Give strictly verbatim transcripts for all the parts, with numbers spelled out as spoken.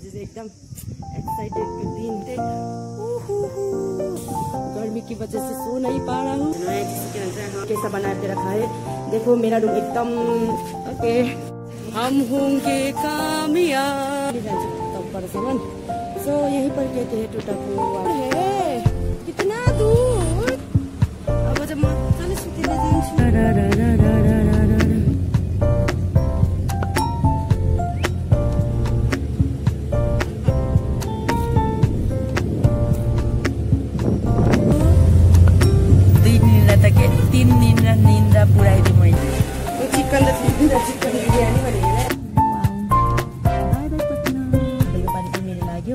आज से एकदम एक्साइटेड दिन थे। गर्मी की वजह से सो नहीं पा रहा हूँ। कैसा बना के रखा है देखो, मेरा रूम एकदम ओके। हम होंगे कामयाब तब पर सामान। सो यहीं पर कहते हैं टूटा है कितना दूर। अब जब मजाले सुतिने जान्छु। तीन निन्द्रा निन्द्रा पुऱ्याइदिउँ मैले। चिकन र चिकन बिरयानी भनेर पानी चाहिँ मेरो लाग्यो।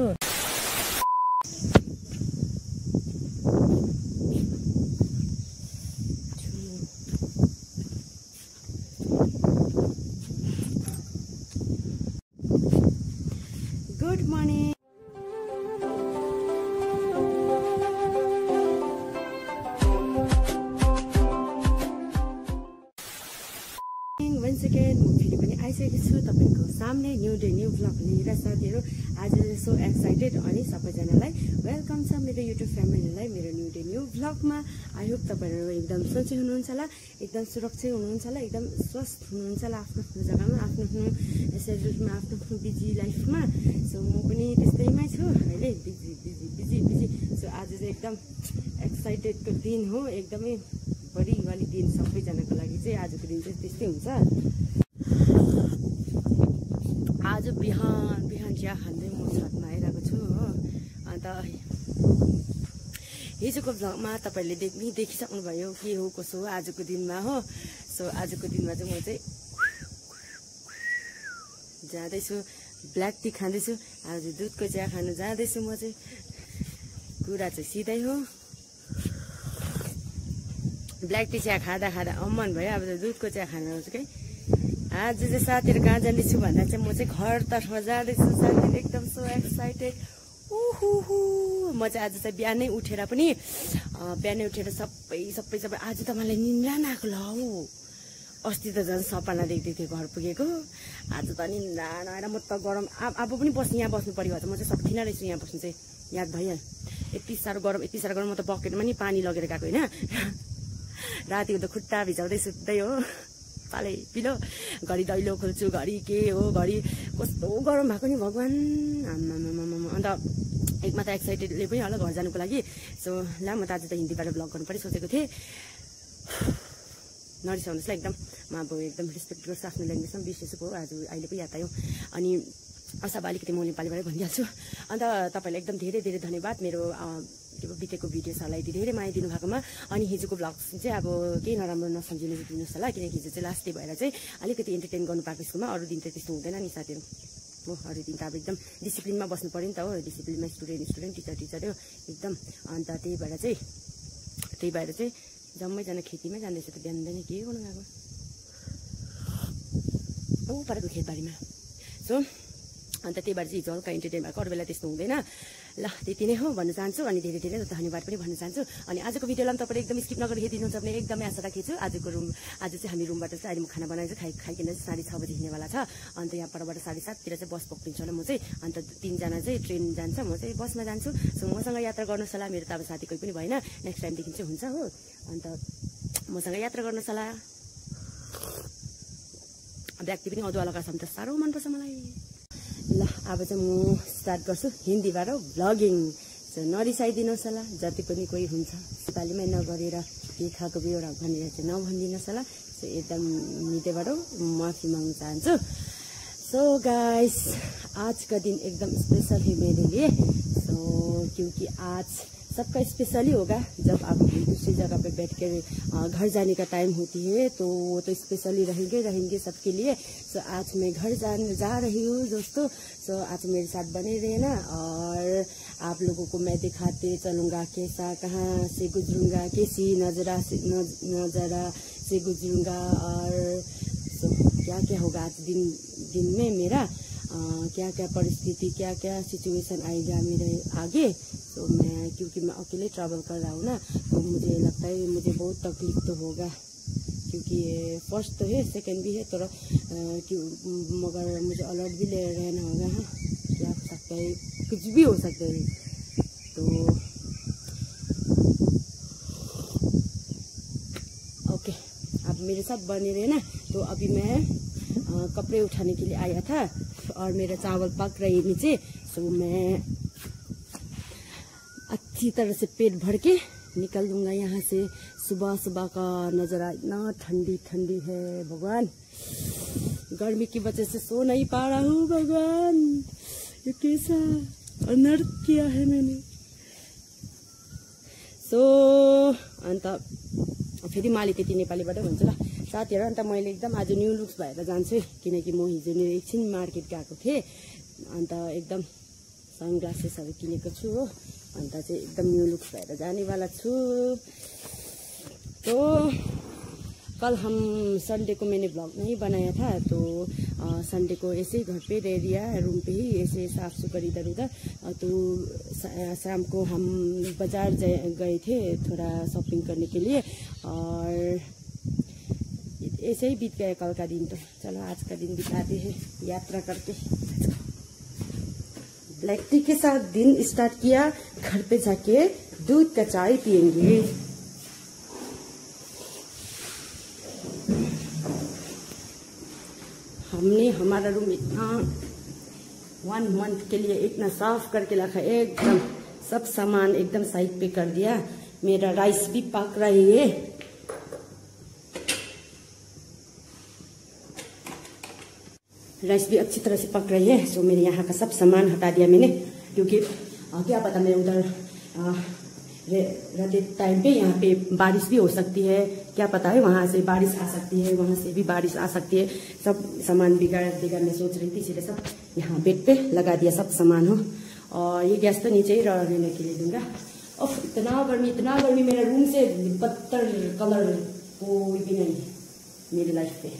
Good morning. वन्स अगेन म फेरि पनि आइसकेको छु तपाईँको सामने न्यू डे न्यू भ्लग लिएर। साथीहरू आज सो एक्साइटेड अनि सबैजनालाई वेलकम छ मेरो युट्युब फ्यामिलीलाई मेरो न्यू डे न्यू भ्लगमा। आई होप तपाईँहरू एकदम सन्चै हुनुहुन्छ होला, एकदम सुरक्षित हुनुहुन्छ होला, एकदम स्वस्थ हुनुहुन्छ होला आफ्नो आफ्नो जग्गामा, आफ्नो आफ्नो सेड्युलमा, आफ्नो आफ्नो बिजी लाइफमा। सो म पनि त्यस्तैमै छु अहिले, busy busy busy busy. So आज चाहिँ एकदम एक्साइटेडको दिन हो, एकदमै बढीवाली दिन सबैजनाको लागि चाहिँ। आजको दिन चाहिँ त्यस्तै हुन्छ। आज बिहान बिहान चिया खाँदै म छतमा आइरहेको छु हो। अन्त हिजोको भ्लगमा तपाईँहरूले देख्नु देखिसक्नुभयो के हो कसो हो आजको दिनमा हो। सो आजको दिनमा चाहिँ म चाहिँ जाँदैछु, ब्ल्याक टी खाँदैछु। आज दुधको चिया खानु जाँदैछु म चाहिँ। कुरा चाहिँ सिधै हो, ब्ल्याक टी चिया खाँदा खाँदा अम्मन भयो। अब त दुधको चिया खानु आउँछु कि। आज चाहिँ साथीहरू कहाँ जाँदैछु भन्दा चाहिँ म चाहिँ घरतर्फ जाँदैछु। साथीहरू एकदम सो एक्साइटेड। उहु म चाहिँ आज चाहिँ बिहानै उठेर पनि बिहानै उठेर सबै सबै सबै आज त मलाई निन्द्रा नआएको ल हौ। अस्ति त झन् सपना देख्दै थिएँ घर पुगेको। आज त निन्द्रा नआएर म त गरम अब पनि बस्नु यहाँ बस्नु पऱ्यो। म चाहिँ सक्दिनँ रहेछु यहाँ बस्नु चाहिँ, याद भइहाल्यो। यति साह्रो गरम यति साह्रो गरम। म त बकेटमा नि पानी लगेर गएको होइन। राति त खुट्टा भिजाउँदै सुत्दै हो पालै पिलो, घरि दैलो खोल्छु, घरि के हो, घरि कस्तो गरम भएको नि भगवान् आम्मामामामा। अन्त एक मात्र एक्साइटेडले पनि होला घर जानुको लागि। सो ला म त आज त हिन्दीबाट ब्लग गर्नु पनि सोचेको थिएँ। नरिसाउनुहोस् ल, एकदम म अब एकदम रेस्पेक्ट गर्छु आफ्नो ल्याङ्ग्वेजमा, बिर्सेछु हो आज अहिले पनि याद आयो। अनि अब अलिकति म नेपालीबाटै भनिहाल्छु। अन्त तपाईँलाई एकदम धेरै धेरै धन्यवाद मेरो के बितेको भिडियोसहरूलाई यति धेरै माया दिनु भएकोमा। अनि हिजोको भ्लग चाहिँ अब केही नराम्रो नसम्झिनु दिनुहोस् होला, किनकि हिजो चाहिँ लास्ट डे भएर चाहिँ अलिकति इन्टरटेन गर्नु पाएको स्कुलमा। अरू दिन त त्यस्तो हुँदैन नि साथीहरू हो। अरू दिन त अब एकदम डिसिप्लिनमा बस्नु पऱ्यो नि त हो। डिसिप्लिनमा स्टुडेन्ट स्टुडेन्ट टिचर टिचर हो एकदम। अन्त त्यही भएर चाहिँ त्यही भएर चाहिँ जम्मैजना खेतीमै जाँदैछ त बिहान बिहानै के गर्नु गएको ऊ परेको खेतबारीमा। सो अन्त त्यही भएर चाहिँ हिजो हल्का इन्टरटेन भएको, अरू बेला त्यस्तो हुँदैन। ल त्यति नै हो भन्न चाहन्छु। अनि धेरै धेरै धन्यवाद पनि भन्न चाहन्छु। अनि आजको भिडियोलाई पनि तपाईँले एकदम स्किप नगरी हेरिदिनुहुन्छ भने एकदमै आशा राखेछु। आजको रुम आज चाहिँ हामी रुमबाट चाहिँ अहिले म खाना बनाएर खाइ खाइकन चाहिँ साढे छ बजी हिँड्नेवाला छ। अन्त यहाँ परबाट साढे साततिर चाहिँ बस पक्रिन्छु होला म चाहिँ। अन्त तिनजना चाहिँ ट्रेन जान्छ, म चाहिँ बसमा जान्छु। सो मसँग यात्रा गर्नुहोस् होला। मेरो त अब साथी कोही पनि भएन, नेक्स्ट टाइमदेखि चाहिँ हुन्छ हो। अन्त मसँग यात्रा गर्नुहोस् होला। ब्ल्याक टी पनि अदुवा लगाएको छ भने त साह्रो मनपर्छ मलाई। ल अब चाहिँ म स्टार्ट गर्छु हिन्दीबाट भ्लगिङ। सो नरिसाइदिनुहोस् होला, जति पनि कोही हुन्छ नेपालीमै नगरेर के खाएको बेहोरा भनेर चाहिँ नभनिदिनुहोस् होला। सो एकदम हृदयबाट माफी माग्न चाहन्छु। सो गाइस आज का दिन एकदम स्पेशल है मेरे लिए। सो क्योंकि आज सबका स्पेशली होगा जब आप दूसरी जगह पे बैठ कर घर जाने का टाइम होती है, तो वो तो स्पेशली रहेंगे रहेंगे सबके लिए। सो आज मैं घर जाने जा रही हूँ दोस्तों। सो आज मेरे साथ बने रहना और आप लोगों को मैं दिखाते चलूँगा कैसा कहाँ से गुजरूंगा, कैसी नजरा से नजरा से गुजरूंगा और सो क्या क्या होगा आज दिन दिन में मेरा आ, क्या क्या परिस्थिति क्या क्या सिचुएशन आएगा मेरे आगे। तो मैं क्योंकि मैं अकेले ट्रैवल कर रहा हूँ ना, तो मुझे लगता है मुझे बहुत तकलीफ तो होगा, क्योंकि फर्स्ट तो है सेकंड भी है थोड़ा, मगर मुझे अलर्ट भी ले रहना होगा। हाँ क्या सकता है, कुछ भी हो सकता है। तो ओके, आप मेरे साथ बने रहे ना। तो अभी मैं आ, कपड़े उठाने के लिए आया था और मेरा चावल पक रही है नीचे। सो मैं अच्छी तरह से पेट भर के निकल दूंगा यहाँ से। सुबह सुबह का नज़ारा इतना ठंडी ठंडी है, भगवान गर्मी की वजह से सो नहीं पा रहा हूँ। भगवान ये कैसा अनर्थ किया है मैंने। सो अन्त फेरि मैले त्यति नेपालीबाट भन्छ ल साथीहरू। अन्त मैले एकदम आज न्यू लुक्स भएर जान्छु, किनकि म हिजो नि एकछिन मार्केट गएको थिएँ। अन्त एकदम सनग्लासेसहरू किनेको छु हो। अन्त चाहिँ एकदम न्यू लुक्स भएर जानेवाला छु। तो कल हम संडे को मैंने ब्लॉग नहीं बनाया था। तो संडे को ऐसे ही घर पे रह दिया, रूम पे ही ऐसे साफ सुथरा इधर उधर। तो शाम को हम बाजार गए थे थोड़ा शॉपिंग करने के लिए, और ऐसे ही बीत गया कल का दिन। तो चलो आज का दिन बिताते हैं यात्रा करके। ब्लैक टी के साथ दिन स्टार्ट किया, घर पे जाके दूध का चाय पियेंगे। हमने हमारा रूम इतना वन मंथ के लिए इतना साफ करके रखा, एकदम सब सामान एकदम साइड पे कर दिया। मेरा राइस भी पक रही है। राइस भी अच्छी तरह से पक रही है। सो मेरे यहाँ का सब सामान हटा दिया मैंने, क्योंकि आ, क्या पता मैं उधर रहते टाइम पे यहाँ पे बारिश भी हो सकती है, क्या पता है वहाँ से बारिश आ सकती है, वहाँ से भी बारिश आ सकती है। सब सामान बिगाड़ बिगाड़ने सोच रही थी, इसलिए सब यहाँ बेड पे लगा दिया सब सामान हो। और ये गैस तो नीचे ही रहने के लिए दूंगा। और इतना गर्मी इतना गर्मी, मेरा रूम से बदतर कलर कोई भी नहीं मेरी लाइफ पे।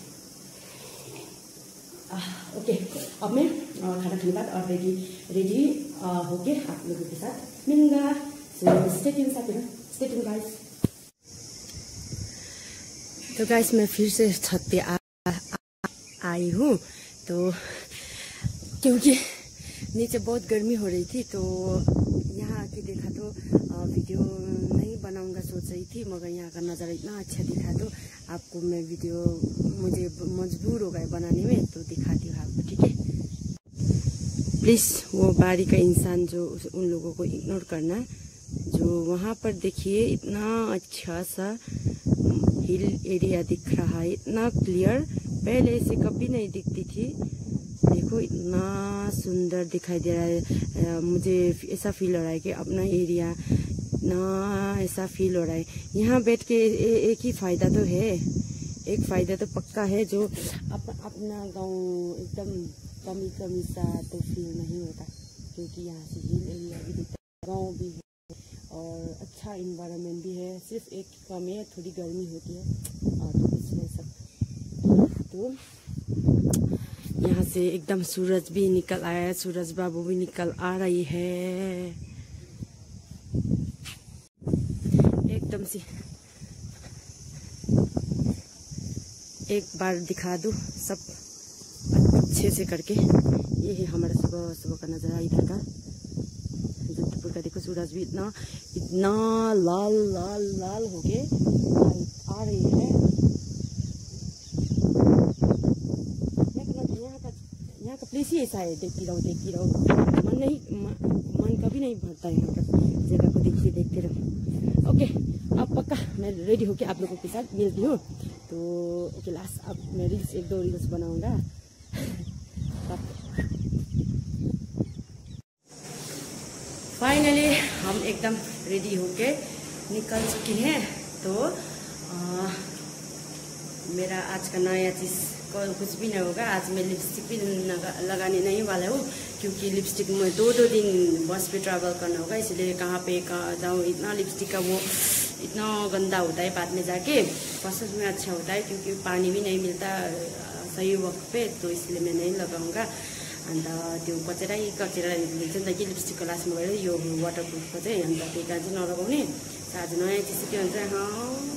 आ, ओके, अब मैं खाना खाने के बाद और रेडी रेडी होके आप लोगों के साथ मिलूंगा। So stay tuned साथीहरू, stay tuned guys। तो गाइस मैं फिर से छत पे आ, आ, आई हूँ। तो क्योंकि नीचे बहुत गर्मी हो रही थी, तो यहाँ आके देखा तो वीडियो नहीं बनाऊंगा सोच रही थी, मगर यहाँ का नज़ारा इतना अच्छा दिखा तो आपको मैं वीडियो मुझे मजबूर हो गए बनाने में, तो दिखाती हूँ आपको, ठीक है। प्लीज़ वो बारी का इंसान जो उन लोगों को इग्नोर करना। जो वहाँ पर देखिए इतना अच्छा सा हिल एरिया दिख रहा है, इतना क्लियर, पहले ऐसे कभी नहीं दिखती थी। देखो इतना सुंदर दिखाई दे रहा है। मुझे ऐसा फील हो रहा है कि अपना एरिया इतना ऐसा फील हो रहा है। यहाँ बैठ के ए, एक ही फायदा तो है, एक फायदा तो पक्का है, जो अप, अपना गांव एकदम कमी कमी सा तो फील नहीं होता, क्योंकि यहाँ से हिल एरिया भी दिखता है, गाँव भी है और अच्छा इन्वायरमेंट भी है। सिर्फ एक कमी है, थोड़ी गर्मी होती है और तो कुछ नहीं सब। तो यहाँ से एकदम सूरज भी निकल आया है, सूरज बाबू भी निकल आ रही है एकदम से। एक बार दिखा दूँ सब अच्छे से करके। ये है हमारा सुबह सुबह का नज़ारा इधर का, जोधपुर का। देखो सूरज भी इतना इतना लाल लाल लाल हो के आ रही है। यहाँ का यहाँ का प्लेस ही ऐसा है, देखती रहो देखती रहो, मन नहीं मन कभी नहीं भरता है यहाँ का जगह को देखते देखते रहो। ओके, अब पक्का मैं रेडी होके आप लोगों के साथ मिलती हूँ। तो ओके, लास्ट अब मैं रील्स एक दो रील्स बनाऊंगा। फाइनली हम एकदम रेडी होके निकल चुके हैं। तो आ, मेरा आज का नया चीज़ कुछ भी नहीं होगा। आज मैं लिपस्टिक भी लगाने नहीं वाला हूँ, क्योंकि लिपस्टिक में दो दो दिन बस पे ट्रैवल करना होगा, इसलिए कहाँ पे कहाँ जाऊँ। इतना लिपस्टिक का वो इतना गंदा होता है, बाद में जाके प्रोसेस में अच्छा होता है, क्योंकि पानी भी नहीं मिलता सही वक्त पे, तो इसलिए मैं नहीं लगाऊंगा। अन्त त्यो कचेरै कचेरा लिन्छ नि त कि लिपस्टिकको लास्टमा गएर यो वाटरप्रुफको चाहिँ, अन्त त्यही कारण चाहिँ नलगाउने। आज नयाँ चिज के भन्छ,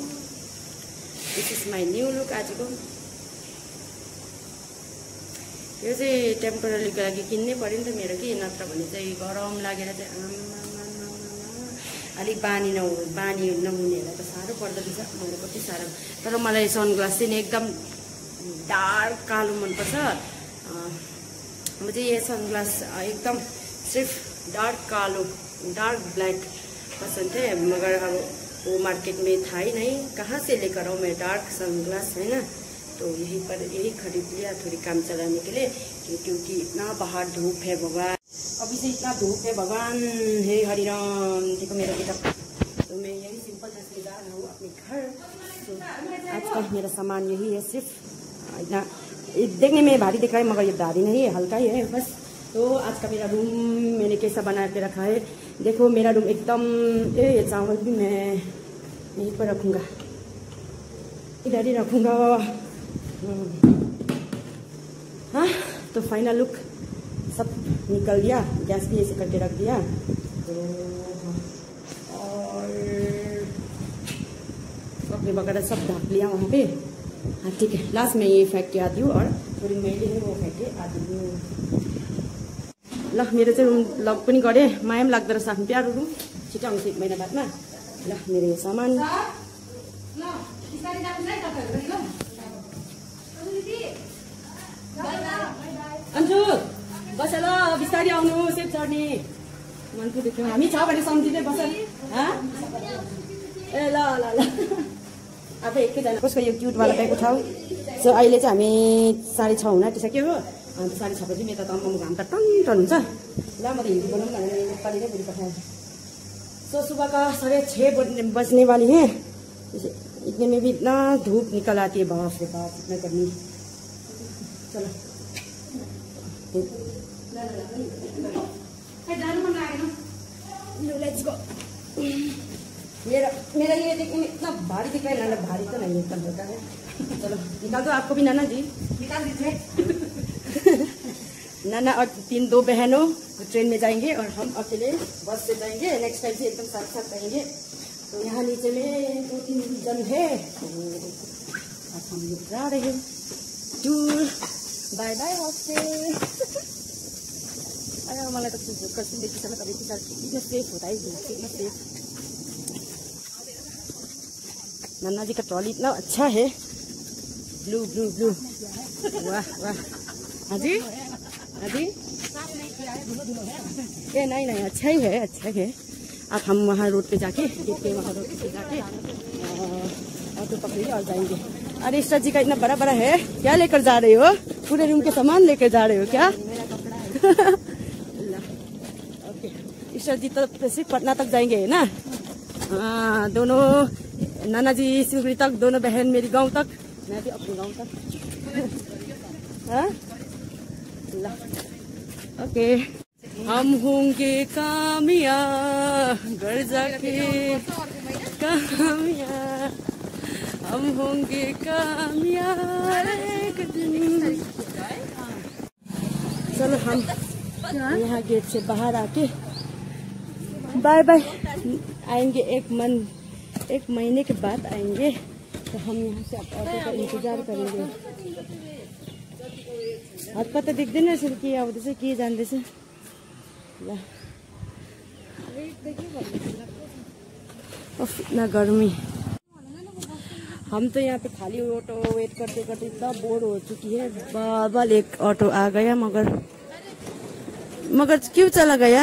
this is my new look आजको। यो चाहिँ टेम्पोररीको लागि किन्नै पऱ्यो नि त मेरो कि, नत्र भने चाहिँ गरम लागेर चाहिँ अलिक बानी नहु बानी नहुनेहरूलाई त साह्रो पर्दो रहेछ। मलाई कति साह्रो, तर मलाई सनग्लास चाहिँ एकदम डार्क कालो मनपर्छ। म चाहिँ ये सनग्लास एकदम सिर्फ डार्क कालो डार्क ब्लैक पसंद है, मगर अब वो मार्केट में था ही नहीं, कहाँ से लेकर आऊँ मैं डार्क सनग्लास, है ना। तो यहीं पर यही खरीद लिया थोड़ी काम चलाने के लिए, क्योंकि इतना बाहर धूप है भगवान, अभी से इतना धूप है भगवान। हे हरिराम, देखो मेरा बेटा। तो मैं यही सिंपल ड्रेस में जा रहा हूँ अपने घर। तो आज का मेरा सामान यही है, सिर्फ इतना देखने में भारी दिख रहा है मगर ये भारी नहीं है, हल्का ही है बस। तो आज का मेरा रूम मैंने कैसा बना के रखा है, देखो मेरा रूम एकदम, ये चावल भी मैं यहीं पर रखूँगा, इधर ही रखूँगा। हाँ, तो फाइनल लुक सब निकल गया, गैस भी ऐसे करके रख दिया। तो और कपड़े वगैरह सब ढक लिया वहाँ पे। हाँ ठीक है, लास्ट में ये फेंक के आती हूँ और थोड़ी मैले है वो फेंक के आती हूँ। ल मेरो चाहिँ रुम लक पनि गरेँ, माया पनि लाग्दो रहेछ आफ्नो प्यारो रुम। छिटो आउँछ एक महिना बादमा। ल मेरो यो सामान अन्जु बस ल, बिस्तारी आउनु, सेप चढ्ने मन पो दुख्यो। हामी छ भने सम्झिँदै बस। ए ल ल ल अब एकैजना कसको यो क्युटवाला ब्याग उठाऊ। सो अहिले चाहिँ हामी साढे छ हुन आँटिसक्यो हो। अन्त साढे छ बजी मेरो त तम्बामु घाम त टन टन हुन्छ। ल म त हिन्दी बोलाउँ भने नेपाली नै बोली पठाएँ। सो सुबह का साढ़े छः बजने वाली है, इतने में भी इतना धूप निकल आती है, बाप रे बाप इतना गर्मी। चलो लेट्स गो। मेरा मेरा ये देखने में इतना भारी दिख रहा है, नाना भारी तो नहीं है, एकदम हल्का है। चलो निकाल दो आपको भी नाना जी, निकाल दीजिए। नाना और तीन दो बहनों ट्रेन में जाएंगे और हम अकेले बस से जाएंगे। नेक्स्ट टाइम से एकदम साथ साथ रहेंगे। तो यहाँ नीचे में दो तीन जन है, तो आज हम लोग जा रहे हैं टूर। Bye bye hostel. अरे मलाई तो कसम देखी समय कभी कितना कितना सेफ होता है, कितना सेफ। नन्ना जी का ट्रॉली इतना अच्छा है, ब्लू ब्लू ब्लू, वाह वाह। हाँ जी हाँ जी, ये नहीं नहीं अच्छा ही है, अच्छा ही है। अब हम वहाँ रोड पे जाके देखते हैं, वहाँ रोड पे जाके ऑटो पकड़ेंगे और जाएंगे। अरे ईश्वर जी का इतना बड़ा बड़ा है, क्या लेकर जा रहे हो? पूरे रूम के सामान लेकर जा रहे हो क्या? ओके, ईश्वर जी तो सिर्फ पटना तक जाएंगे है ना। हाँ, दोनों नाना जी सिलगुड़ी तक, दोनों बहन मेरी गांव तक, मैं भी अपने गांव तक। हाँ ओके, हम होंगे कामयाब घर जाके, कामयाब हम होंगे कामयाब एक दिन। चलो हम यहाँ गेट से बाहर आके बाय बाय आएंगे। एक मन एक महीने के बाद आएंगे, तो हम यहाँ से ऑटो का इंतजार करेंगे। हाथ पत्ता देख्दैन यसरी के आउँदैछ के जान्दैछ। ल इतना गर्मी, हम तो यहाँ पे खाली ऑटो वेट करते करते इतना बोर हो चुकी है। बाबल एक ऑटो आ गया, मगर मगर क्यों चला गया?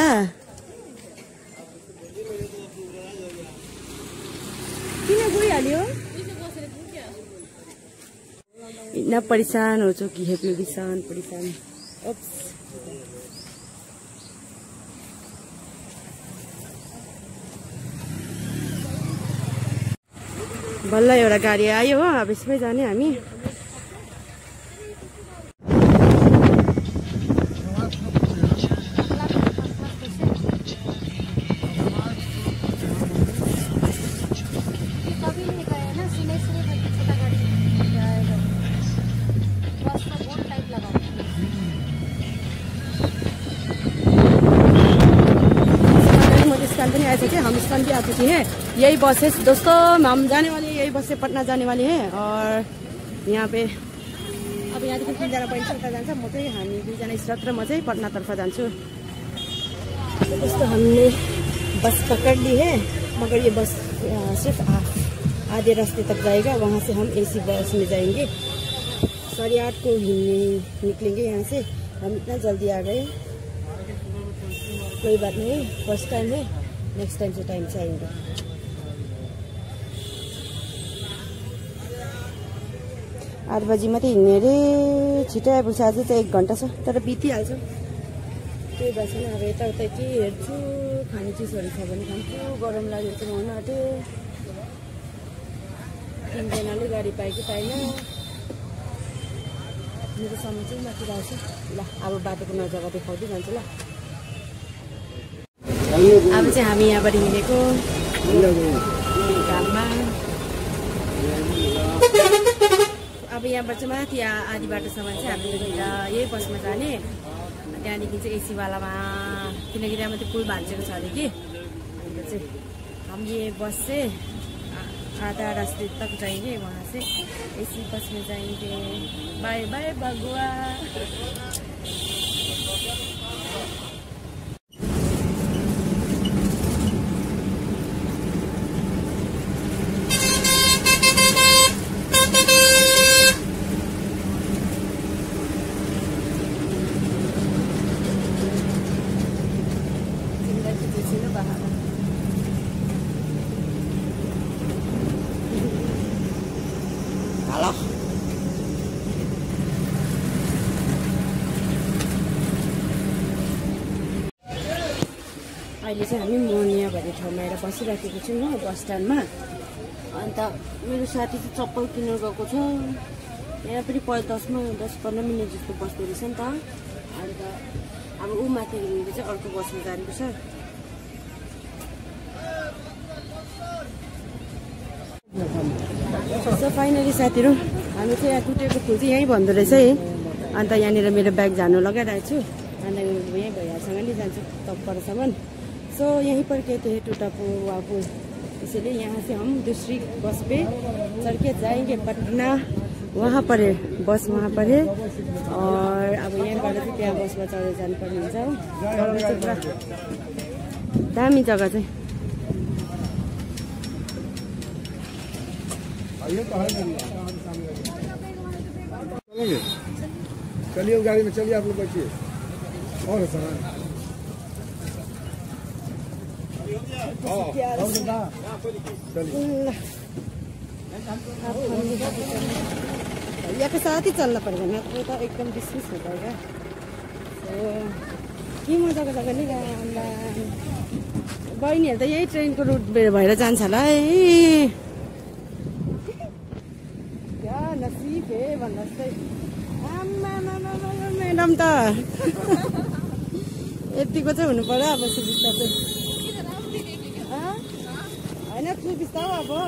किन गइहाल्यो? इतना परेशान हो चुकी है, परेशान परेशान। ओप्स बल्ल एउटा गाडी आयो हो, अब यसमै जाने हामी। हम स्टैंड भी आ चुके हैं। यही बस है दोस्तों, हम जाने वाले हैं, यही बस से पटना जाने वाले हैं। और यहाँ पे अब यहाँदेखि तिनजना बहिनी उता जान्छ, म चाहिँ हामी दुईजना इस्रत र म चाहिँ पटनातर्फ जान्छु। दोस्तों हमने बस पकड़ ली है, मगर ये बस सिर्फ आधे रास्ते तक जाएगा। वहाँ से हम एसी बस में जाएंगे। साढ़े आठ को ही निकलेंगे यहाँ से। हम इतना जल्दी आ गए, कोई बात नहीं, फर्स्ट टाइम है, नेक्स्ट टाइम से टाइम से आएंगे। आठ बजी मात्रै हिँड्ने अरे, छिटो आएपछि आज चाहिँ एक घन्टा छ, तर बितिहाल्छ। त्यही भएर छैन, अब यताउता के हेर्छु, खाने चिजहरू छ भने खान्छु। गरम लागेर चाहिँ हुन आँटे, तिनजनाले गाडी पायो कि पाएन, मेरो समय चाहिँ माथि रहेछ। ल अब बाटोको नजारा देखाउँदै जान्छु। ल अब चाहिँ हामी यहाँबाट हिँडेको घाममा। अब यहाँबाट चाहिँ माथि आधी बाटोसम्म चाहिँ हामीले यही बसमा जाने। त्यहाँदेखि चाहिँ एसीवालामा, किनकि त्यहाँ मात्रै पुल भाँचेको छ अरे कि, अन्त चाहिँ हम ये बस से आधा रास्ते तक जाएंगे, वहाँ से एसी बस में जाएंगे। बाय बाय बगुआ। अहिले चाहिँ हामी मोनिया भन्ने ठाउँमा आएर बसिराखेको छौँ हो, बस स्ट्यान्डमा। अन्त मेरो साथी चाहिँ चप्पल किन्न गएको छ। यहाँ पनि प दसमा दस पन्ध्र मिनट जस्तो बस्दो रहेछ नि त। अन्त अब ऊ माथि हिँडेर चाहिँ अर्को बसमा जानुपर्छ। सो फाइनली साथीहरू, हामी चाहिँ यहाँ टुटेको फुल चाहिँ यहीँ भन्दो रहेछ है। अन्त यहाँनिर मेरो ब्याग झार्नु लगाइरहेको छु। अन्त यहीँ भैयासँग नि जान्छु तपरसम्म। सो यहीं पर कहते हैं टूटा पुआ पुल, इसलिए यहाँ से हम दूसरी बस पे चढ़ के जाएंगे पटना। वहाँ पर है बस, वहाँ पर है। और अब यहाँबाट चाहिँ त्यहाँ बसमा चढेर जानुपर्ने हुन्छ हो। गरम चाहिँ पुरा दामी जग्गा चाहिँ। चलिए गाड़ी में, चलिए आप लोग बैठिए। और सामान भैया के साथ ही चलना पड़ेगा ना, तो एकदम डिस्मिस हो जाएगा। तो के मजाको जग्गा नि बहिनीहरू त यही ट्रेनको रुट भएर जान्छ होला है। क्या नसिब है भन्दा जस्तै। म्याडम त यतिको चाहिँ हुनु पर्यो अब सुबिस्ता चाहिँ। होइन सुबिस्ता हो अब।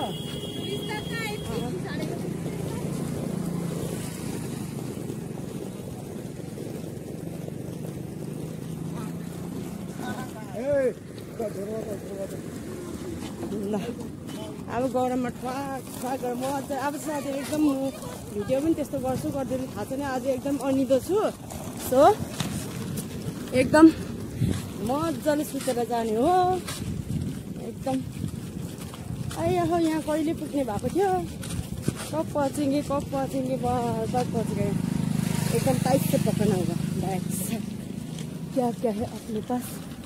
ल अब गरममा ठ्वाक ठ्वाक गरेर म अझ अब साथी एकदम म भिडियो पनि त्यस्तो गर्छु गर्दैन थाहा छैन। आज एकदम अनिदो छु। सो एकदम मजाले सुतेर जाने हो एकदम। आइया हो यहाँ कहिले पुग्ने भएको थियो। कब पहुँचेंगे कब पहुँचेंगे बस पहुँच गए। एकदम टाइट से पकड़ना होगा बैग से। क्या क्या है अपने पास।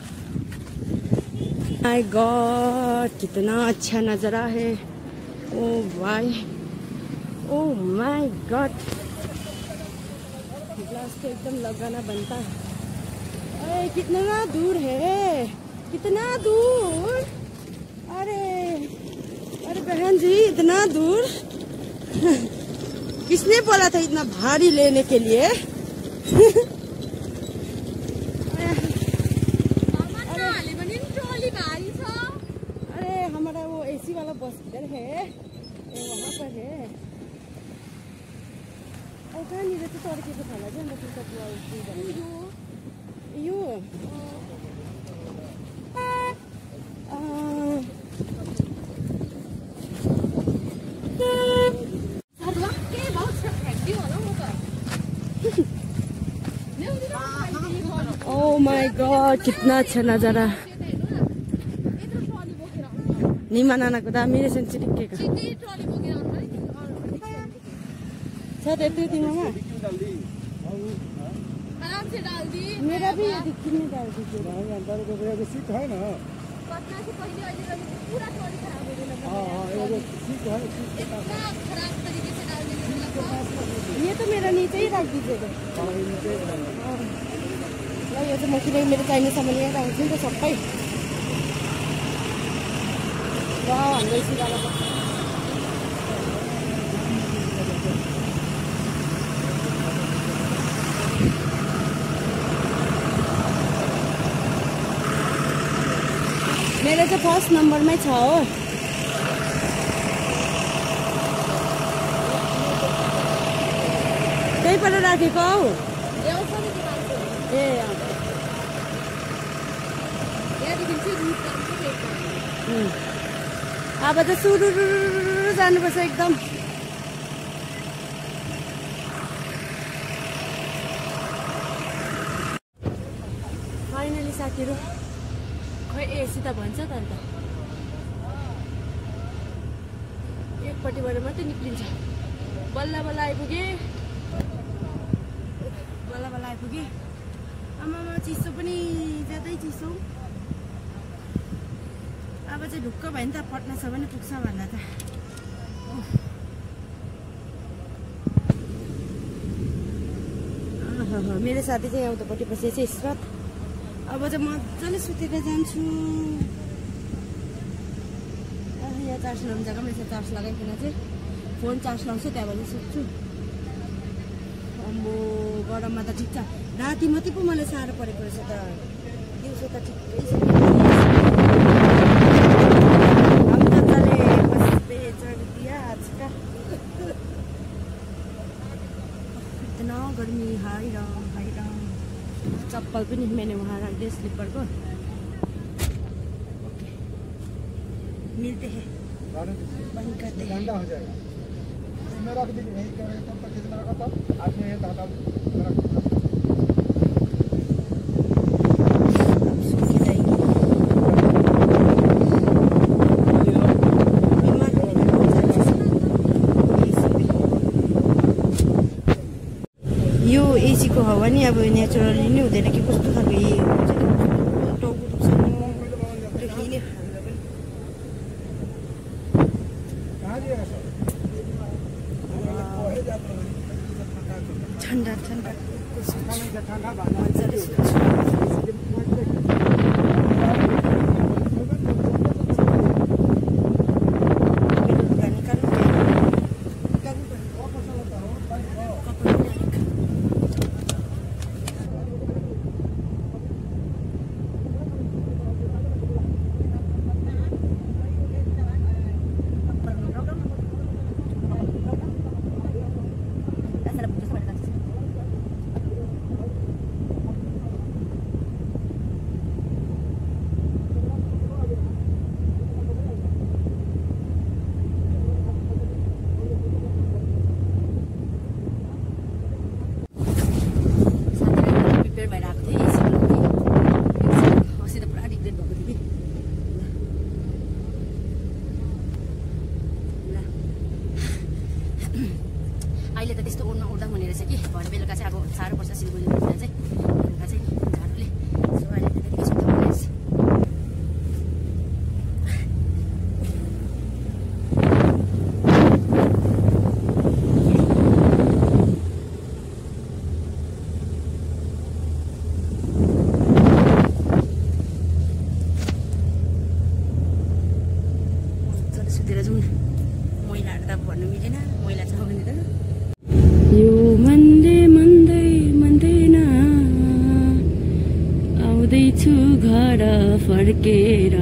माय गॉड कितना अच्छा नज़ारा है। ओ भाई ओ माय गॉड, ग्लास तो एकदम लगाना बनता है। अरे कितना दूर है, कितना दूर। अरे अरे बहन जी इतना दूर। किसने बोला था इतना भारी लेने के लिए। अरे हमारा वो एसी वाला बस इधर है, वहाँ पर है। और कहाँ नहीं रहते तोड़ के तो खाना चाहिए मतलब सब यो कितना अच्छा नजारा। निमा नानाको दामी रहेछ नि चिटिक्केको छ त्यति तिमीमा मेरा भी ये कितने डाल दीजिए सीट है ना। ये तो मेरा नीचे ही रख दीजिएगा। यो चाहिँ म किनकि मेरो चाहिने सामान यहाँ राख्छु नि त सबै। हाम्रो सिराको मेरो चाहिँ फर्स्ट नम्बरमै छ हो। त्यहीबाट राखेको हौ। ए अब त सुरु जानुपर्छ एकदम। फाइनली साथीहरू खै एसी त भन्छ त अन्त एकपट्टिबाट मात्रै निक्लिन्छ। बल्ल बल्ल आइपुगे बल्ल बल्ल आइपुगे। आमामा चिसो पनि ज्यादै चिसो। अब चाहिँ ढुक्क भयो नि त पटनासम्म पनि पुग्छ भन्दा त। मेरो साथी चाहिँ एउटापट्टि बसेछ इस्रत। अब चाहिँ मजाले सुतेर जान्छु। यहाँ चार्ज लाउने जग्गामा यसो चार्ज लगाइकन चाहिँ फोन चार्ज लाउँछु त्यहाँबाट सुत्छु। अम्बो गरममा त ठिक छ। राति मात्रै पो मलाई साह्रो परेको रहेछ त। दिउँसो त ठिकै छ। इतना गर्मी हाई राम हाई राम। चप्पल पनि मैंने वहाँ रख दिया स्लीपर को। ओके मिलते हैं बंद करते हैं। ठंडा हो जाएगा इसमें रख दीजिए यहीं करेंगे तब तक जितना रखा था आज में ये दादा रख यो एसी को हावा नि अब नेचुरली नै हुँदैन कि कस्तो खालको ए हुन्छ नि टाउको दुख्छ नि देखिने ठन्डा ठन्डा मजाले सुत्छु। अहिले त त्यस्तो ओर्न ओर्दा हुने रहेछ कि भरे बेलुका चाहिँ अब साह्रो पर्छ सिलगढी घुम्दा चाहिँ बेलुका चाहिँ झाडुले। सो अहिले त त्यतिकै सुत्नु पर्ने रहेछ। सुतेर जाउँ न। मैलाहरू त भन्नु मिलेन मैला छ भने त। यो मन्दै मन्दै मन्दैन आउँदैछु घर फर्केर।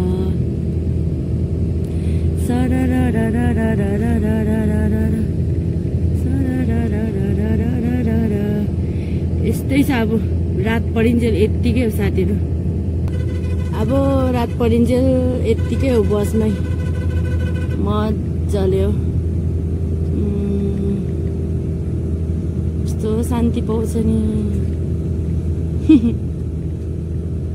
यस्तै छ अब रात परिन्जेल यत्तिकै हो साथीहरू। अब रात परिन्जेल यत्तिकै हो बसमै मजाले हो। यस्तो शान्ति पाउँछ नि।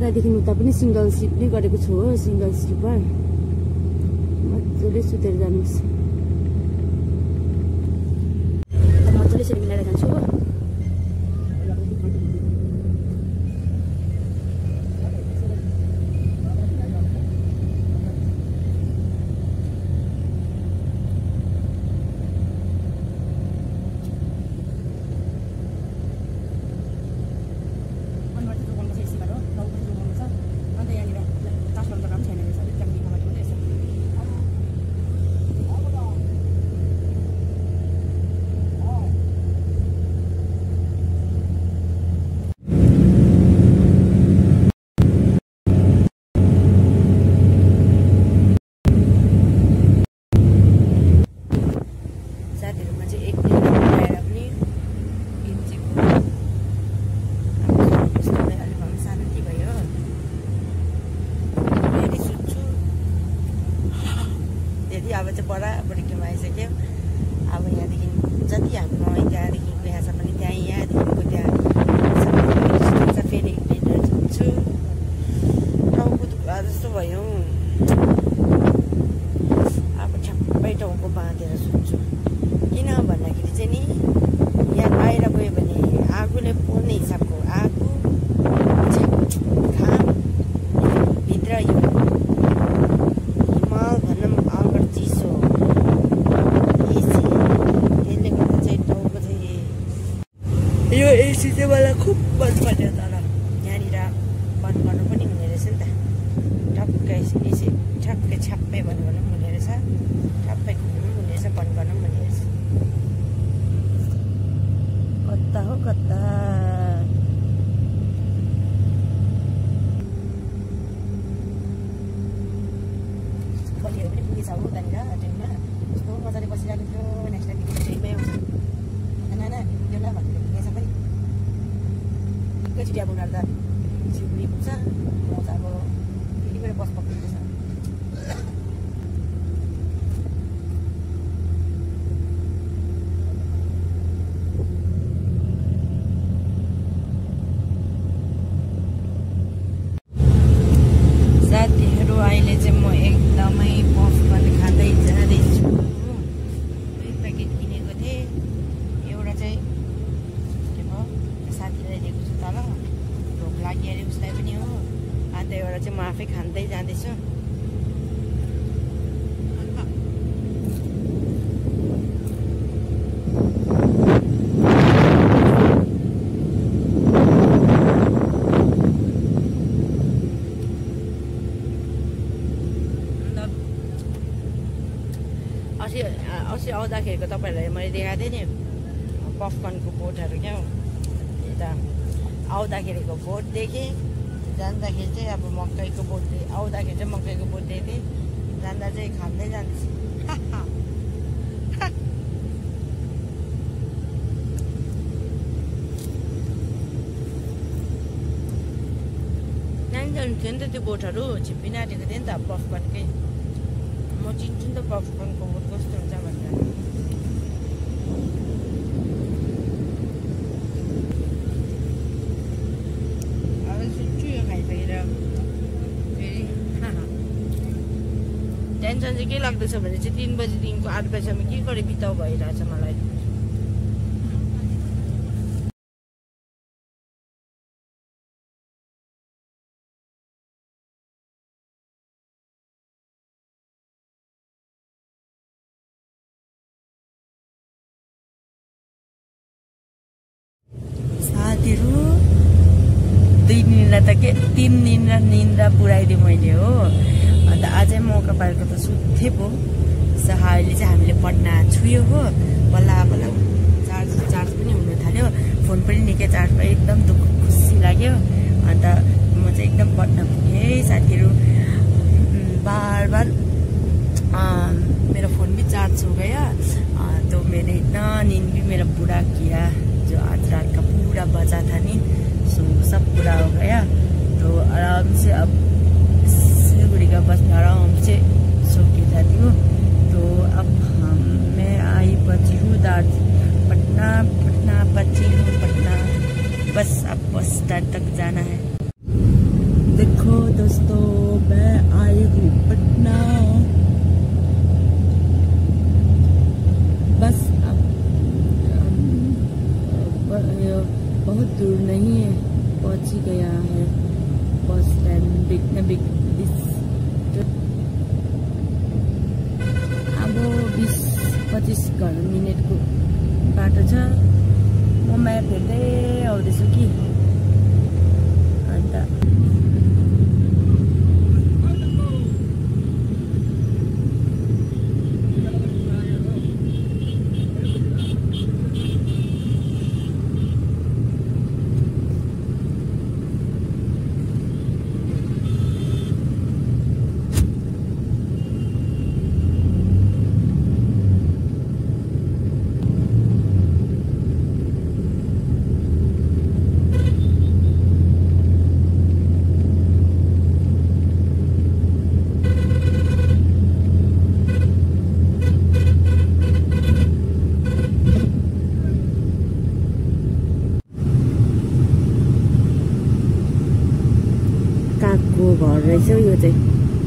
यतादेखि उता पनि सिङ्गल सिट नै गरेको छु हो, सिङ्गल स्लिपर। मजाले सुतेर जानुहोस्। मजाले यसरी मिलाएर जान्छु हो। अब चाहिँ बराबरी केमा आइसक्यो। अब यहाँदेखि जति हाम्रो त्यहाँदेखि यहाँसम्म पनि त्यहाँ यहाँदेखिको त्यहाँ फेरि हिँडेर जान्छु। टाउको दुख्ला जस्तो भयो। अब ठ्याप्पै टाउको बाँधेर सुत्छु। किन भन्दाखेरि चाहिँ नि यहाँ बाहिर गयो भने आगोले पोल्ने हिसाबको आगो, घाम, भित्र यो हिमाल भनौँ अगर चिसो एसी, त्यसले गर्दा चाहिँ टाउको चाहिँ यो एसी चाहिँ मलाई खुब मन पर्यो। तर यहाँनिर बन्द गर्नु पनि हुने रहेछ नि त। टक्कै एसी ठ्याक्कै छ्याप्पै बन्द गर्नु पनि हुने रहेछ, ठ्याप्पै घुम्नु पनि हुने रहेछ, बन्द गर्नु पनि हुने रहेछ। कता हो कता बलियो पनि पुगेछ हो त्यहाँनिर ट्रेनमा। कस्तो मजाले बसिरहेको थियो। नेक्स्ट टाइमदेखि ट्रेनमै आउँछ नाना बेला भनेर पुगेछ पनि। एकैचोटि अब उनीहरू त सिलगढी पुग्छ, म त अब फेरि गएर बस पक्रिँदैछ। साथीहरू अहिले चाहिँ म एकदमै पफकर्न खाँदै जाँदैछु। दुई प्याकेट किनेको थिएँ। एउटा चाहिँ के भयो साथीलाई दिएको छु तल, भोक लागिहाल्यो उसलाई पनि हो। अन्त एउटा चाहिँ म आफै खाँदै जाँदैछु। अस्ति अस्ति आउँदाखेरिको तपाईँहरूलाई मैले देखाएको थिएँ नि पफकर्नको बोटहरू क्या हो। यता आउँदाखेरिको बोट देखेँ, जाँदाखेरि चाहिँ अब मकैको बोट देखेँ। आउँदाखेरि चाहिँ मकैको बोट देखेँ, जाँदा चाहिँ खाँदै जान्छु। नानी जानु थियो नि त त्यो बोटहरू, छिप्पिन आँटेको थियो नि त पफकर्नकै। म चिन्छु नि त पफकर्नको बोट कस्तो हुन्छ भनेर। अब सुन्छु यो खाइसकेर फेरि टेन्सन चाहिँ के लाग्दैछ भने चाहिँ तिन बजीदेखिको आठ बजीसम्म के गरी बिताउ भइरहेछ मलाई। साथीहरू दुई निन्द्रा त के तिन निन्द्रा निन्द्रा पुऱ्याइदिएँ मैले हो। अन्त अझै मौका पाएको त सुत्थेँ पो। अहिले चाहिँ हामीले पटना छुयो हो। बल्ल बल्ल चार्ज चार्ज पनि हुन थाल्यो, फोन पनि निकै चार्ज भयो। एकदम दुःख खुसी लाग्यो। अन्त म चाहिँ एकदम पटना पुगेँ साथीहरू। बार बार मेरा फोन भी चार्ज हो गया तो मैंने इतना नींद भी मेरा पूरा किया जो आज रात का पूरा बचा था नहीं, सो सब पूरा हो गया। तो आराम से अब सिलगुड़ी का बस में आराम से सो के जाती हूँ। तो अब हम मैं आई बची हूँ दार्ज पटना पटना बची हूँ पटना। बस अब बस स्टैंड तक जाना है। देखो दोस्तों, मैं आई हूँ पटना। बस अब बहुत दूर नहीं है, पहुंच ही गया है बस स्टैंड बिग न बिग दिस। अब बीस पच्चीस घर मिनटको बाटो छ। म म्याप हेर्दै आउँदैछु कि अन्त घर रहेछ यो चाहिँ।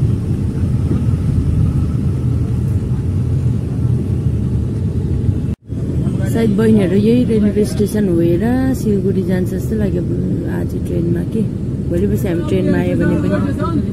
सायद बहिनीहरू यही रेलवे स्टेसन होएर सिलगढी जान्छ जस्तो लाग्यो आज ट्रेनमा कि। भोलि पर्सि हामी ट्रेनमा आयो भने पनि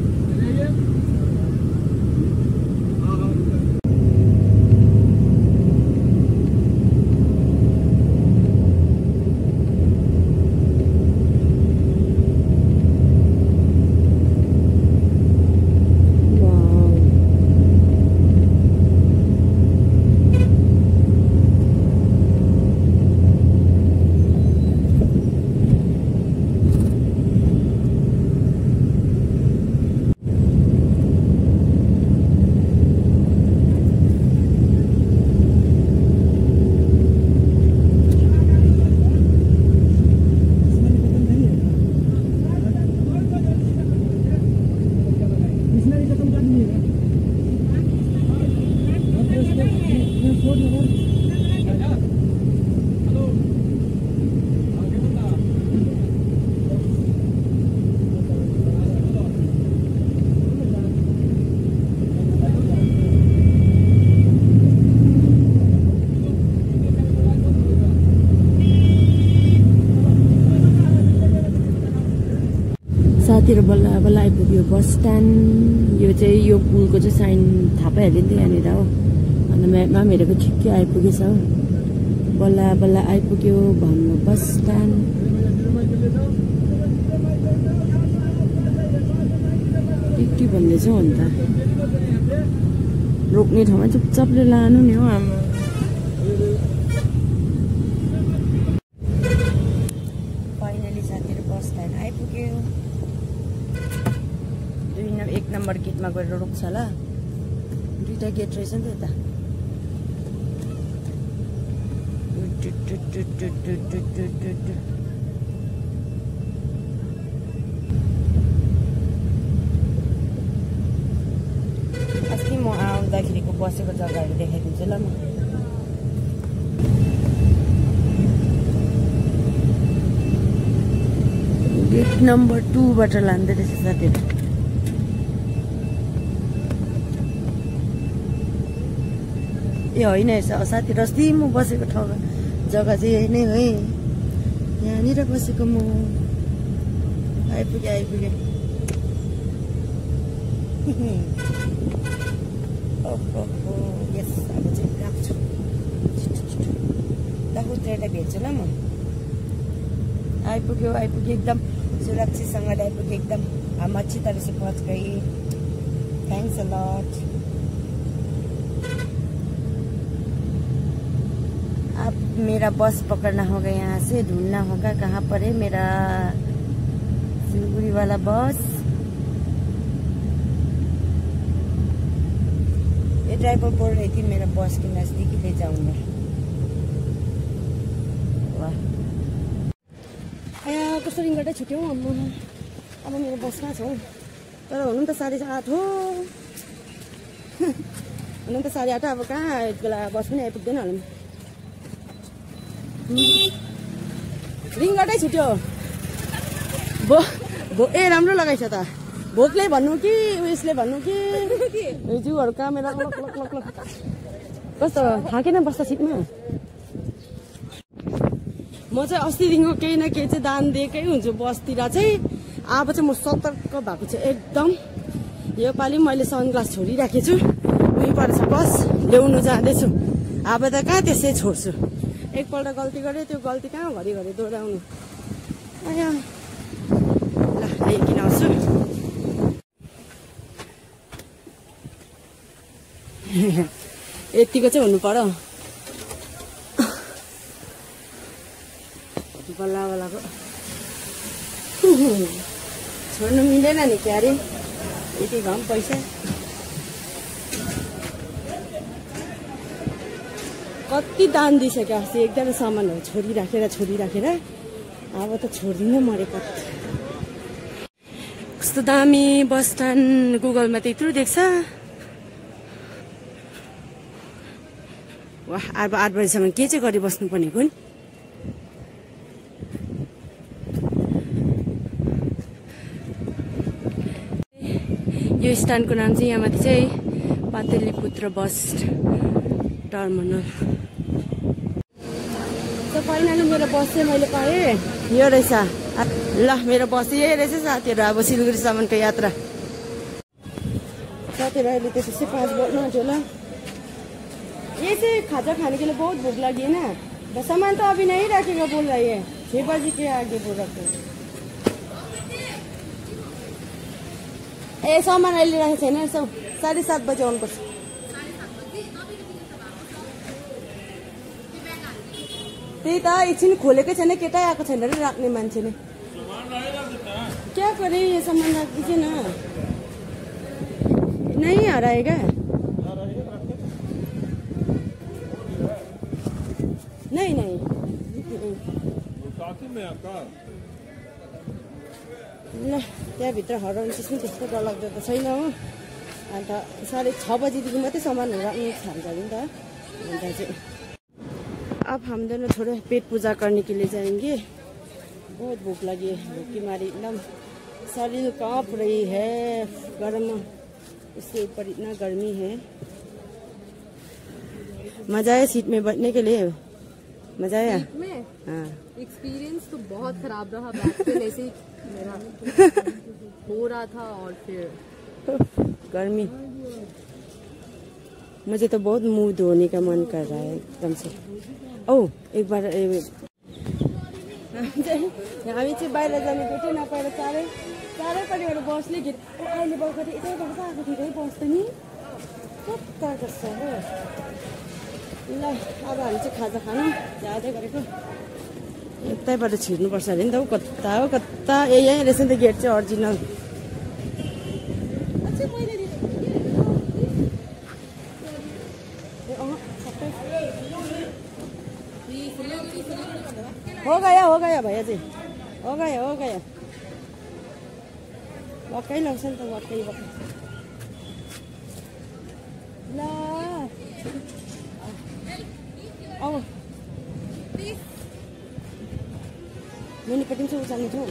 साथीहरु बल्ल बल्ल आइपुग्यो बस स्ट्यान्ड। यो चाहिँ यो पुलको चाहिँ साइन थाहा पाइहाल्यो नि त यहाँनिर हो। अन्त म्यापमा पनि हेरेको ठिक्कै आइपुगेछ हो। बल्ल बल्ल आइपुग्यो भन्नु बस स्ट्यान्ड। के भन्दैछ हो अन्त रोक्ने ठाउँमा चुपचापले लानु नि हो हाम्रो। फाइनली साथीहरु बस स्ट्यान्ड आइपुग्यो। एक नम्बर गेटमा गएर रोक्छ ल। दुईटा गेट रहेछ नि त यता। अस्ति म आउँदाखेरिको बसेको जग्गाहरू देखाइदिन्छु ल म। गेट नम्बर टूबाट लाँदै रहेछ साथीहरु। ए होइन साथी अस्ति म बसेको ठाउँ जग्गा चाहिँ यही नै है। यहाँनिर बसेको म। आइपुगेँ आइपुगेँ। ओहो यस अब चाहिँ गएको छु। दाहुत्रेलाई भेट्छु ल म। आइपुग्यो आइपुग्यो एकदम सुरक्षितसँगले आइपुग्यो एकदम। हम अच्छी तरह से पहुँच गई। Thanks a lot. अब मेरा बस पकड़ना होगा, यहाँ से ढूंढना होगा कहाँ पर है मेरा सिलगुड़ी वाला बस। ये ड्राइवर बोल रही थी मेरा बस के नजदीक ही ले जाऊंगा। वाह आया कस्तो रिङ्गटै छुट्यो अब अब मेरो बसमा छ तर हुनु त साढे आठ हो। हुनु त साढे आठ अब कहाँ यति बेला बस पनि आइपुग्दैन होला। रिङ्गटै छुट्यो। भो ए राम्रो लगाइछ त भोकले भन्नु कि उयसले भन्नु कि जिउहरू कामेर लक लक लक लक कस्तो थाकेन बस्दा सिटमा म चाहिँ अस्तिदेखिको केही न केही चाहिँ दान दिएकै हुन्छु बसतिर चाहिँ अब चाहिँ म सतर्क भएको छु एकदम योपालि मैले सनग्लास छोडिराखेको छु उही परेछ बस ल्याउनु जाँदैछु अब त कहाँ त्यसै छोड्छु एकपल्ट गल्ती गरेँ त्यो गल्ती कहाँ घरिघरि दोहोऱ्याउनु आया ल किन आउँछु यतिको चाहिँ हुनु पर्यो बल्ल बल्लको छोड्नु मिलेन नि क्यारे यति भए पनि पैसा कति दान दिइसक्यो अस्ति एकदमै सामानहरू छोडिराखेर छोडिराखेर अब त छोडिदिनु मरेको कस्तो दामी बस स्ट्यान्ड गुगलमा त यत्रो देख्छ वाह अब आठ बजीसम्म के चाहिँ गरिबस्नु पर्ने कुन यो स्ट्यान्डको नाम चाहिँ यहाँ माथि चाहिँ पाटलिपुत्र बस टर्मिनल त फाइनली मेरो बस चाहिँ मैले पाएँ यो रहेछ ल मेरो बस यही रहेछ साथीहरू अब सिलगढीसम्मको यात्रा साथीहरू अहिले त त्यसै पाँच बज्नु आँट्यो ल ये चाहिँ खाजा खाने के लिए बहुत भूख लगी है ना बस सामान तो अभी नहीं रखेगा बोल रही है छह बजे के आगे बोल रखे ए सामान अहिले राखेको छैन सब साढे सात बजे आउनुपर्छ त्यही त एकछिन खोलेकै छैन केटै आएको छैन र राख्ने मान्छेले क्या करे यो सामान राख्दै न नै हराएगा नहीं नहीं ल त्यहाँभित्र हराउने चाहिँ त्यस्तो डरलाग्दो त छैन हो अन्त साढे छ बजीदेखि मात्रै सामानहरू राख्नु थाल्छ नि त अन्त चाहिँ अब हम दोनों थोड़े पेट पूजा करने के लिए जाएंगे बहुत भूख लगी है भूखी मारी एकदम शरीर कांप रही है गर्म उसके ऊपर इतना गर्मी है मजा आया सीट में बैठने के लिए मजा आया में हाँ एक्सपीरियंस तो बहुत खराब रहा बैक पे ऐसे ही मेरा हो रहा था और फिर गर्मी मुझे तो बहुत मुंह धोने का मन कर रहा है एकदम से ओ एक बार हामी चाहिँ बाहिर जानु भेटै नपाएर चारै चारै परिवार बसले घेर अहिले बर्खर यतैबाट आएको ठिकै बस्छ नि कता कस्तो हो ल अब हामी चाहिँ खाजा खानु जाँदै गरेको यतैबाट छिर्नुपर्छ अरे नि त हौ कता हो कता ए यहीँ रहेछ नि त गेट चाहिँ अरिजिनल हो गया हो गया भैया जी हो गया हो गया वाक्कै लाग्छ नि त वाक्कै वाक्कै ल अब मुनिपट्टि पनि चाहिँ उचाल्नु थियो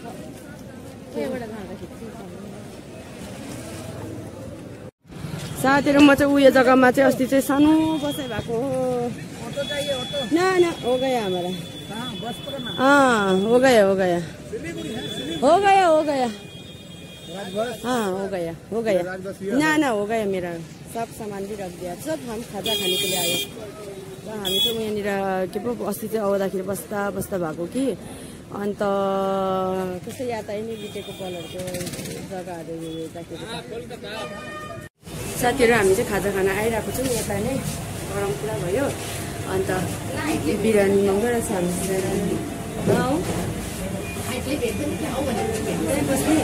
साथीहरू म चाहिँ उयो जग्गामा चाहिँ अस्ति चाहिँ सानो बसाइ भएको हो न न हो गया हमारा हाँ हो गया हो गया हो गया हो गया हाँ हो गया हो गया ना ना हो गया मेरा सब सामान भी रख दिया सब हम खाजा खाने के लिए आयो र हामी चाहिँ यहाँनिर के पो अस्ति चाहिँ आउँदाखेरि बस्दा बस्दा भएको कि अन्त त्यस्तै याद आइ नै बितेको पलहरूको जग्गाहरू हेर्दाखेरि साथीहरू हामी चाहिँ खाजा खाना आइरहेको छौँ यता नै गरम पुरा भयो अन्त बिरयानी मगाएर हामी बस्ने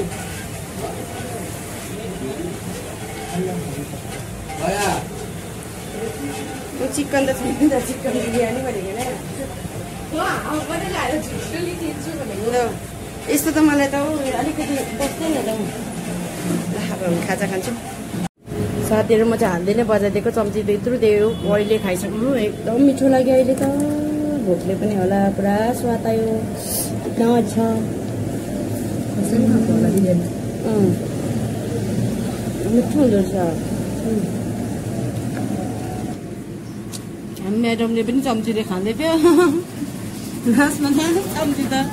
चिकन त छैन त चिकन बिरयानी भनेको यस्तो त मलाई त अलिकति बस्दैन त अब हामी खाजा खान्छौँ साथीहरू म चाहिँ हाल्दै नै बजाइदिएको चम्ची त यत्रो दियो अहिले खाइसक्नु एकदम मिठो लाग्यो अहिले त भोकले पनि होला पुरा स्वाद आयो छ कसरी खाएको होला बिरयानी अँ मिठो हुँदो रहेछ हामी म्याडमले पनि चम्चीले खाँदै थियो लास्टमा चम्ची त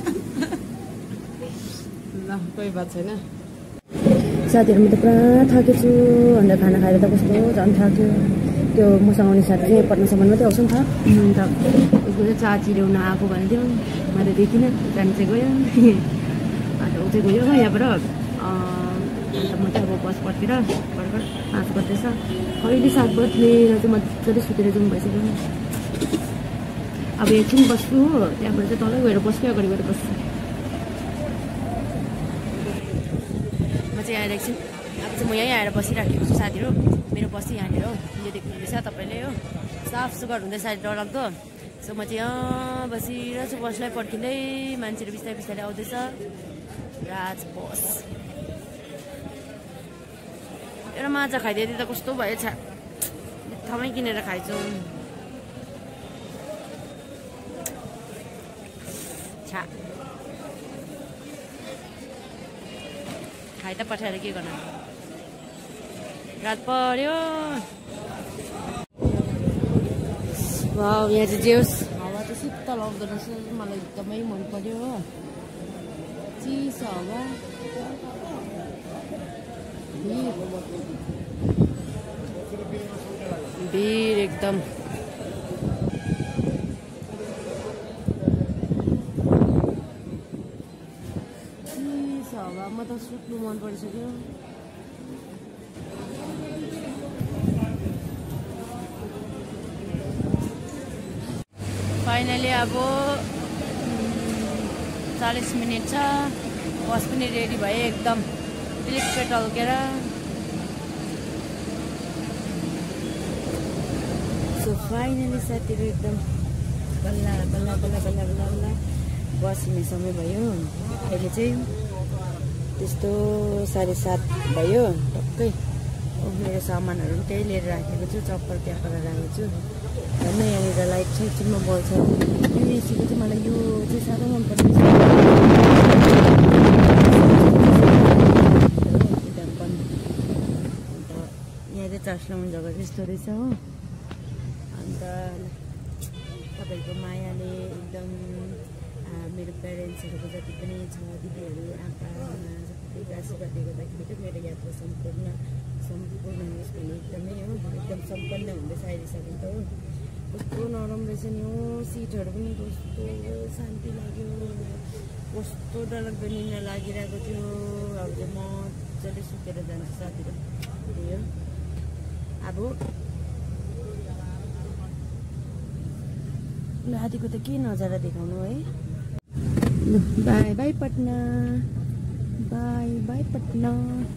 ल कोही बात छैन साथीहरू म त पुरा थाकेको छु अन्त खाना खाएर त कस्तो झन् थाक्यो त्यो मसँग आउने साथी चाहिँ पटनासम्म मात्रै आउँछ नि त अन्त उसको चाहिँ चा चिर्याउन आएको भन्थ्यो मैले देखिनँ जानु चाहिँ गयो अन्त ऊ चाहिँ गयो यहाँबाट अन्त म चाहिँ अब बस पर्तिर भर्खर पाँच बज्दैछ कहिले सात बज्नेर चाहिँ मजाले सुतेर जाउँ भइसक्यो अब एकछिन बस्छु हो त्यहाँबाट चाहिँ तलै गएर बस्छु अगाडि गएर बस्छु म चाहिँ आएर एकछिन अब चाहिँ म यहीँ आएर बसिराखेको छु साथीहरू मेरो बसी यहाँनिर हो यो देख्नुहुँदैछ तपाईँले हो साफ सुग्घर हुँदैछ डरलाग्दो सो म चाहिँ यहाँ बसिरहेको छु बसलाई पर्खिँदै मान्छेहरू बिस्तारै बिस्तारै आउँदैछ राज बस एउटा माछा खाइदिए त कस्तो भएछ ठाउँमै किनेर खाइछु छा खाइ त पठाएर के गर्नु रात पर्यो वाउ यहाँ चाहिँ जे होस् हावा चाहिँ शीतल आउँदो रहेछ मलाई एकदमै मन पर्यो हो चिसो हावा भिड एकदम चिसो हावा म त सुत्नु मन परिसक्यो फाइनली अब चालीस मिनट छ बस पनि रेडी भयो एकदम पिलिक पेट्रोल केर सो फाइनली साथीहरू एकदम बल्ल बल्ल बल्ल बल्ल बल्ल बल्ल बस हिँड्ने समय भयो अहिले चाहिँ त्यस्तो साढे सात भयो टक्कै मेरो सामानहरू पनि त्यही लिएर राखेको छु चप्पल त्यहाँ पर राखेको छु होइन यहाँनिर लाइट छ एकछिनमा बल्छ यो एसीको चाहिँ मलाई यो चाहिँ साह्रो मनपर्छ यहाँ चाहिँ चार्ज लाउने जग्गा चाहिँ यस्तो रहेछ हो अन्त तपाईँहरूको मायाले एकदम मेरो प्यारेन्ट्सहरूको जति पनि छ दिदीहरू आप्पा सबैको आशीर्वादले गर्दाखेरि चाहिँ मेरो यात्रा सम्पूर्ण सम्पूर्ण होस् भने एकदमै हो एकदम सम्पन्न हुँदैछ अहिलेसम्म त हो कस्तो नरम रहेछ नि हो सिटहरू पनि कस्तो शान्ति लाग्यो कस्तो डरलाग्दो निन्द्रा लागिरहेको थियो अब चाहिँ मजाले सुतेर जान्छु साथीहरू त्यही हो अब रातिको त के नजारा देखाउनु है bye bye Patna bye bye Patna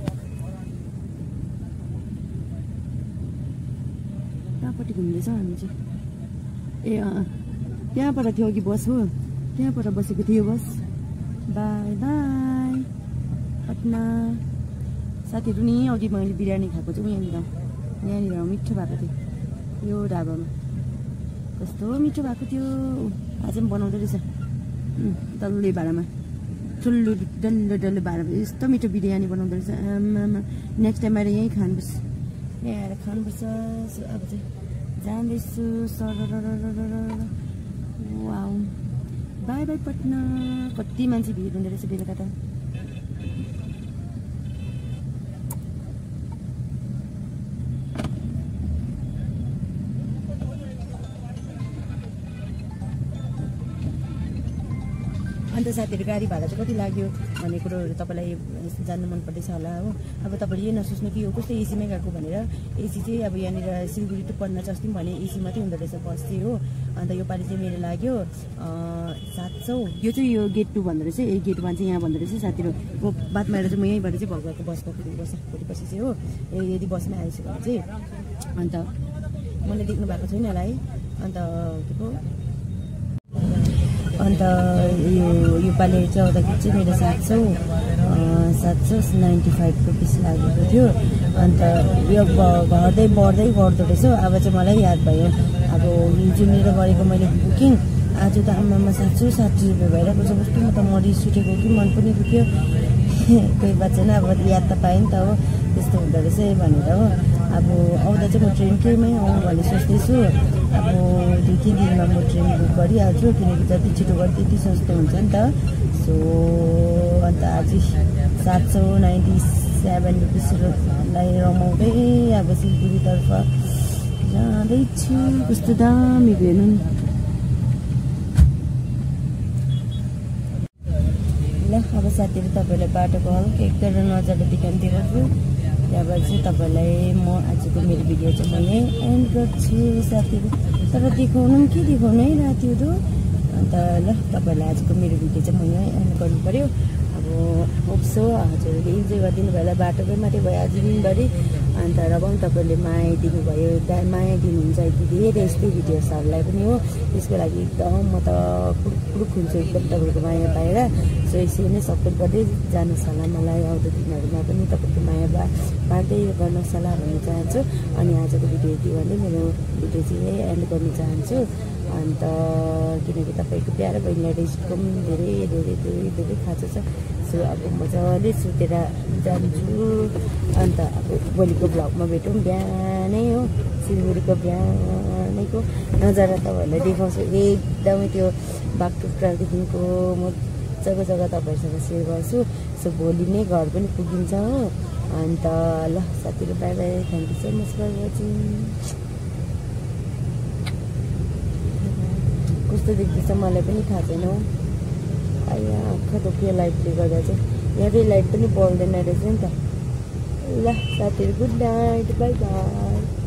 कहाँपट्टि घुम्दैछौँ हामी चाहिँ ए अँ त्यहाँबाट थियो अघि बस हो त्यहाँबाट बसेको थियो बस बाई बाई पटना साथीहरू नि अघि मैले बिरयानी खाएको चाहिँ यहाँनिर यहाँनिर मिठो भएको थियो यो ढाबामा कस्तो मिठो भएको थियो आज पनि बनाउँदो रहेछ डल्ले भाँडामा ठुलो डल्लो डल्लो भाँडामा यस्तो मिठो बिरयानी बनाउँदो रहेछ आमामा नेक्स्ट टाइम आएर यहीँ खानुपर्छ यहीँ आएर खानुपर्छ अब चाहिँ जाँदैछु sir wow bye bye Patna कति मान्छे भिड हुँदो रहेछ बेलुका त अन्त साथीहरू गाडी भाडा चाहिँ कति लाग्यो भन्ने कुरोहरू तपाईँलाई जान्नु मन पर्दैछ होला हो अब तपाईँले यही नसोच्नु कि यो कस्तो एसीमै गएको भनेर एसी चाहिँ अब यहाँनिर सिलगढी टु पटना चाहिँ अस्ति पनि भने एसी मात्रै हुँदो रहेछ बस चाहिँ हो अन्त योपालि चाहिँ मेरो लाग्यो सात सौ यो चाहिँ यो गेट टू भन्दो रहेछ ए गेट वान चाहिँ यहाँ भन्दो रहेछ साथीहरू बात मारेर चाहिँ म यहीँबाट चाहिँ भगवाको बस पक्रिनु बस पक्रेपछि चाहिँ हो यदि बसमै आइसक्यो भने चाहिँ अन्त मैले देख्नु भएको छैन होला है अन्त के पो अन्त यो योपालि चाहिँ आउँदाखेरि चाहिँ मेरो सात सौ सात सौ नाइन्टी फाइभ रुपिस लागेको थियो अन्त यो घट्दै बढ्दै गर्दो रहेछ अब चाहिँ मलाई याद भयो अब हिजो मेरो गरेको मैले बुकिङ आज त आमामा सात सय साठी रुपियाँ भइरहेको छ कस्तो म त मरिस सुटेको कि मन पनि दुख्यो कोही बाँचेन अब याद त पाएँ नि त हो त्यस्तो हुँदो रहेछ भनेर हो अब आउँदा चाहिँ म ट्रेनकैमै आउँ भन्ने सोच्दैछु अब दुई तिन दिनमा म ट्रेन बुक गरिहाल्छु किनकि जति छिटो गरे त्यति सस्तो हुन्छ नि त सो अन्त आज सात सौ नाइन्टी सेभेन रुपिसलाई रमाउँदै अब सिलगढीतर्फ जाँदैछु कस्तो दामी हेर्नु नि ल अब साथीहरू तपाईँलाई बाटोको हल्का एकतारा नजारा देखाइदिएको छु त्यहाँबाट चाहिँ तपाईँलाई म आजको मेरो भिडियो चाहिँ म यहीँ एन्ड गर्छु साथीहरू तर देखाउनु पनि के देखाउनु है राति हुँदो अन्त ल तपाईँलाई आजको मेरो भिडियो चाहिँ म यहीँ एन्ड गर्नु पऱ्यो अब होप्सो हजुरहरूले इन्जोय गरिदिनु भयो होला बाटोकै मात्रै भयो आज दिनभरि अन्त र पनि तपाईँले माया दिनुभयो माया दिनुहुन्छ कि धेरै यस्तै भिडियोजहरूलाई पनि हो त्यसको लागि एकदम म त कुरुक हुन्छु एकदम तपाईँको माया पाएर सो यसरी नै सपोर्ट गर्दै जानुहोस् होला मलाई आउँदो दिनहरूमा पनि तपाईँको माया बा बाँड्दै गर्नुहोस् होला भन्न चाहन्छु अनि आजको भिडियो यति भन्दै मेरो भिडियो चाहिँ यही एन्ड गर्न चाहन्छु अन्त किनकि तपाईँको प्यारो बहिनीलाई रेस्टको पनि धेरै धेरै धेरै धेरै खाँचो छ सो अब मजाले सुतेर जान्छु अन्त अब भोलिको ब्लगमा भेटौँ बिहानै हो सिलगढीको बिहानैको नजारा तपाईँहरूलाई देखाउँछु एकदमै त्यो बागडोग्रादेखिको मजाको जग्गा तपाईँहरूसँग सेयर गर्छु सो भोलि नै घर पनि पुगिन्छ हो अन्त ल साथीहरू bye bye thank you so much for watching कस्तो देख्दैछ मलाई पनि थाहा छैन हौ आया आँखा दुख्यो लाइटले गर्दा चाहिँ यहाँ चाहिँ लाइट पनि बल्दैन रहेछ नि त ल साथीहरू गुड नाइट बाई बाई